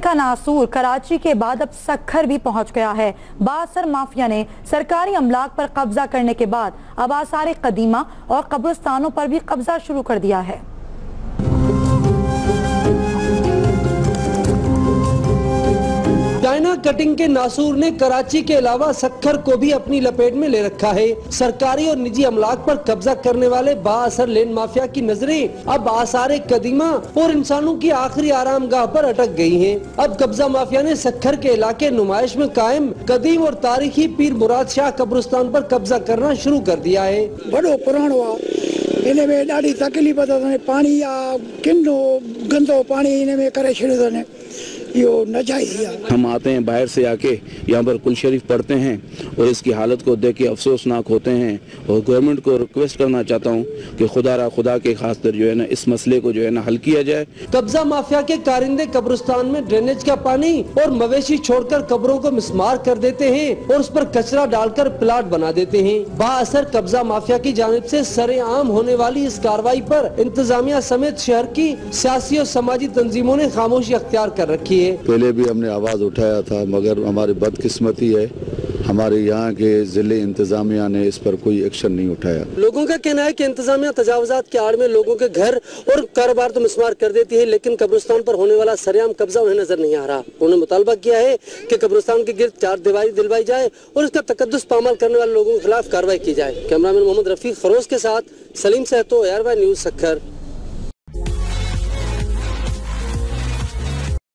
का नासूर कराची के बाद अब सक्खर भी पहुंच गया है। बासर माफिया ने सरकारी अमलाक पर कब्जा करने के बाद अब आसार कदीमा और कब्रिस्तानों पर भी कब्जा शुरू कर दिया है। चाइना कटिंग के नासूर ने कराची के अलावा सक्खर को भी अपनी लपेट में ले रखा है। सरकारी और निजी अमलाक पर कब्जा करने वाले बाअसर लैंड माफिया की नजरें अब आसार कदीमा और इंसानों की आखिरी आरामगाह पर अटक गई हैं। अब कब्जा माफिया ने सक्खर के इलाके नुमाइश में कायम कदीम और तारीखी पीर मुराद शाह कब्रिस्तान पर कब्जा करना शुरू कर दिया है। बड़ो पुराणो इनमें ॾाढी तकलीफ़ पानी किनो गंदो पानी इनमें करे छॾियो अथनि। हम आते हैं बाहर से आके यहाँ पर कुल शरीफ पढ़ते हैं और इसकी हालत को देख के अफसोसनाक होते हैं और गवर्नमेंट को रिक्वेस्ट करना चाहता हूँ कि खुदा के खातिर जो है ना इस मसले को जो है ना हल किया जाए। कब्जा माफिया के कारिंदे कब्रिस्तान में ड्रेनेज का पानी और मवेशी छोड़कर कब्रों को मिस्मार कर देते हैं और उस पर कचरा डालकर प्लाट बना देते हैं। बाअसर कब्जा माफिया की जानिब से सरेआम होने वाली इस कार्रवाई पर इंतजामिया समेत शहर की सियासी और समाजी तंजीमों ने खामोशी अख्तियार कर रखी है। पहले भी हमने आवाज उठाया था, मगर हमारी बदकिस्मती है हमारे यहाँ के जिले इंतजामिया ने इस पर कोई एक्शन नहीं उठाया। लोगों का कहना है कि इंतजामिया तजावुजात के आड़ में लोगों के घर और कारोबार तो मिस्मार कर देती है, लेकिन कब्रिस्तान पर होने वाला सरेआम कब्जा उन्हें नजर नहीं आ रहा। उन्होंने मुतालबा किया है कि कब्रिस्तान के गिर्द चार दीवारी दिलवाई जाए और इसका तकद्दुस पामाल करने वाले लोगों के खिलाफ कार्रवाई की जाए। कैमरामैन मोहम्मद रफीक फरोज के साथ सलीम सहतो, ARY न्यूज़ सक्खर।